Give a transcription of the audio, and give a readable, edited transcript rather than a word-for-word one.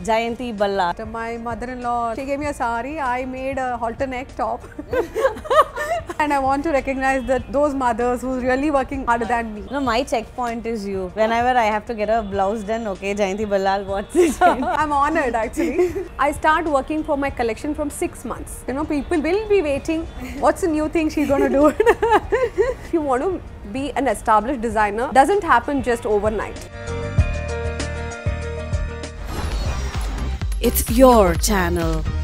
Jayanthi, Ballal. My mother-in-law, she gave me a sari. I made a halter neck top. And I want to recognize those mothers who are really working harder than me. No, my checkpoint is you. Whenever I have to get a blouse done, okay, Jayanthi, Ballal, what's this? I'm honored actually. I start working for my collection from 6 months. You know, people will be waiting. What's the new thing she's going to do? If you want to be an established designer, doesn't happen just overnight. It's your channel.